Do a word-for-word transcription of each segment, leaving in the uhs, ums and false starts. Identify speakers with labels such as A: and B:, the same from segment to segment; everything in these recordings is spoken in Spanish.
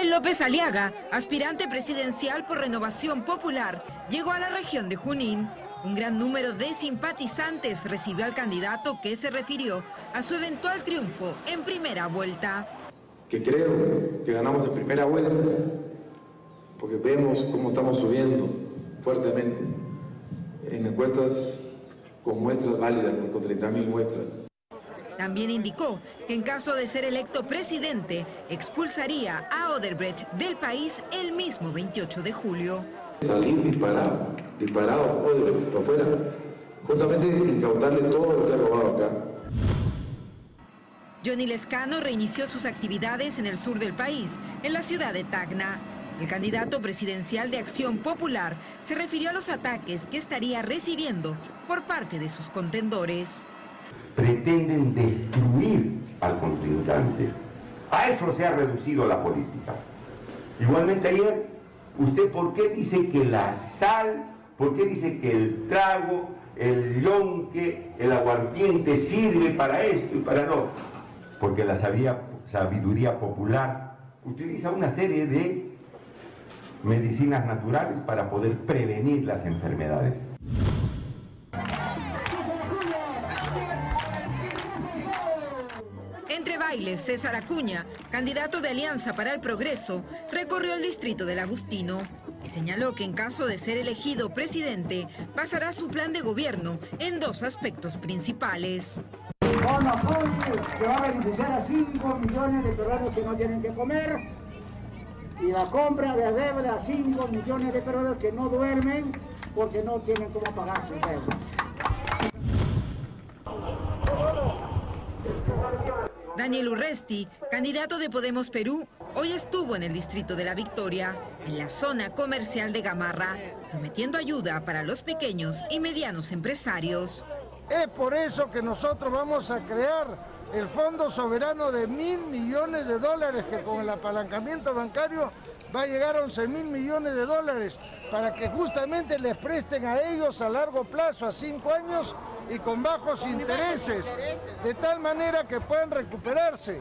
A: Joel López Aliaga, aspirante presidencial por Renovación Popular, llegó a la región de Junín. Un gran número de simpatizantes recibió al candidato que se refirió a su eventual triunfo en primera vuelta.
B: Que creo que ganamos en primera vuelta, porque vemos cómo estamos subiendo fuertemente en encuestas con muestras válidas, con treinta mil muestras.
A: También indicó que en caso de ser electo presidente, expulsaría a Odebrecht del país el mismo veintiocho de julio.
B: Salir disparado, disparado a Odebrecht para afuera, justamente incautarle todo lo que ha robado acá.
A: Johnny Lescano reinició sus actividades en el sur del país, en la ciudad de Tacna. El candidato presidencial de Acción Popular se refirió a los ataques que estaría recibiendo por parte de sus contendores.
C: Pretenden destruir al contrincante. A eso se ha reducido la política. Igualmente ayer, ¿usted por qué dice que la sal, por qué dice que el trago, el yonque, el aguardiente sirve para esto y para lo otro? Porque la sabiduría popular utiliza una serie de medicinas naturales para poder prevenir las enfermedades.
A: Entre bailes, César Acuña, candidato de Alianza para el Progreso, recorrió el distrito del Agustino y señaló que en caso de ser elegido presidente, basará su plan de gobierno en dos aspectos principales.
D: Con apoyo que va a beneficiar a cinco millones de peruanos que no tienen que comer y la compra de deuda a cinco millones de peruanos que no duermen porque no tienen cómo pagar sus deudas.
A: Daniel Urresti, candidato de Podemos Perú, hoy estuvo en el distrito de La Victoria, en la zona comercial de Gamarra, prometiendo ayuda para los pequeños y medianos empresarios.
E: Es por eso que nosotros vamos a crear el Fondo Soberano de mil millones de dólares, que con el apalancamiento bancario va a llegar a once mil millones de dólares, para que justamente les presten a ellos a largo plazo, a cinco años, y con bajos intereses, de tal manera que puedan recuperarse.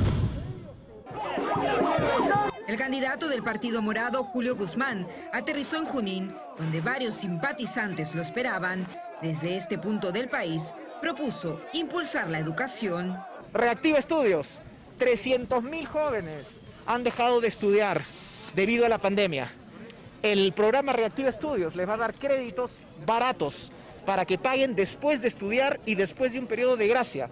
A: El candidato del Partido Morado, Julio Guzmán, aterrizó en Junín, donde varios simpatizantes lo esperaban. Desde este punto del país, propuso impulsar la educación.
F: Reactiva Estudios, trescientos mil jóvenes han dejado de estudiar debido a la pandemia. El programa Reactiva Estudios les va a dar créditos baratos para que paguen después de estudiar y después de un periodo de gracia.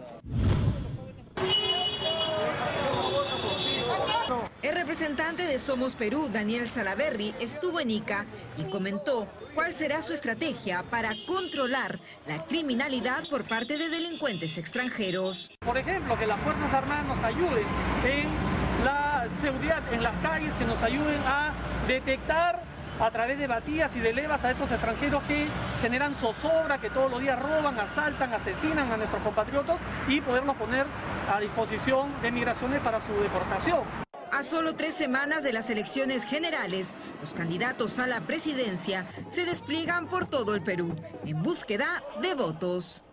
A: El representante de Somos Perú, Daniel Salaverry, estuvo en Ica y comentó cuál será su estrategia para controlar la criminalidad por parte de delincuentes extranjeros.
G: Por ejemplo, que las Fuerzas Armadas nos ayuden en la seguridad en las calles, que nos ayuden a detectar a través de batías y de levas a estos extranjeros que generan zozobra, que todos los días roban, asaltan, asesinan a nuestros compatriotas y poderlos poner a disposición de migraciones para su deportación.
A: A solo tres semanas de las elecciones generales, los candidatos a la presidencia se despliegan por todo el Perú en búsqueda de votos.